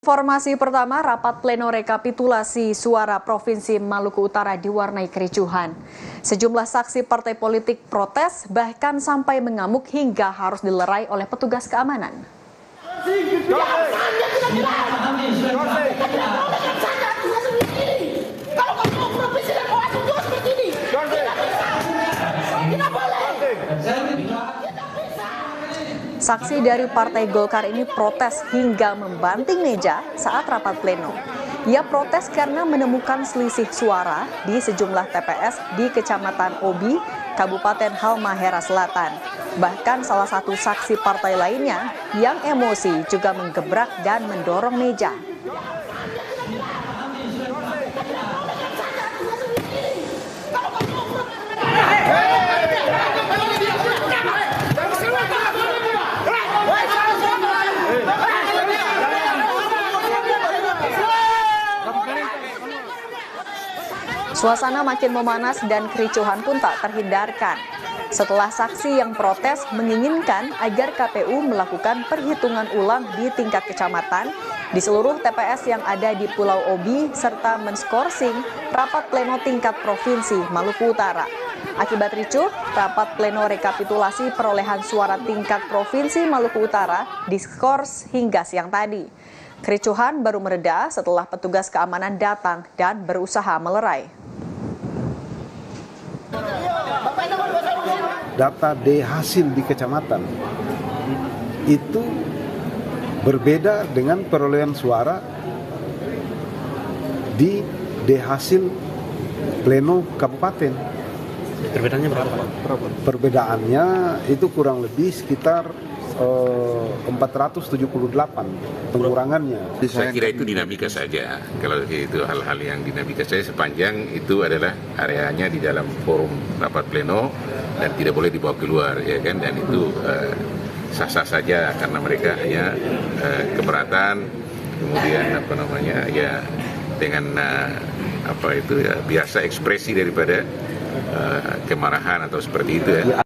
Informasi pertama, rapat pleno rekapitulasi suara Provinsi Maluku Utara diwarnai kericuhan. Sejumlah saksi partai politik protes bahkan sampai mengamuk hingga harus dilerai oleh petugas keamanan. Saksi dari Partai Golkar ini protes hingga membanting meja saat rapat pleno. Ia protes karena menemukan selisih suara di sejumlah TPS di Kecamatan Obi, Kabupaten Halmahera Selatan. Bahkan salah satu saksi partai lainnya yang emosi juga menggebrak dan mendorong meja. Suasana makin memanas dan kericuhan pun tak terhindarkan. Setelah saksi yang protes menginginkan agar KPU melakukan perhitungan ulang di tingkat kecamatan di seluruh TPS yang ada di Pulau Obi serta menskorsing rapat pleno tingkat Provinsi Maluku Utara. Akibat ricuh, rapat pleno rekapitulasi perolehan suara tingkat Provinsi Maluku Utara diskors hingga siang tadi. Kericuhan baru mereda setelah petugas keamanan datang dan berusaha melerai. Data D hasil di kecamatan itu berbeda dengan perolehan suara di D hasil pleno kabupaten. Perbedaannya berapa? Perbedaannya itu kurang lebih sekitar 478 pengurangannya. Saya kira itu dinamika saja. Kalau itu hal-hal yang dinamika saja sepanjang itu adalah areanya di dalam forum rapat pleno dan tidak boleh dibawa keluar, ya kan? Dan itu sah-sah saja karena mereka hanya keberatan, kemudian ya dengan biasa ekspresi daripada kemarahan atau seperti itu ya.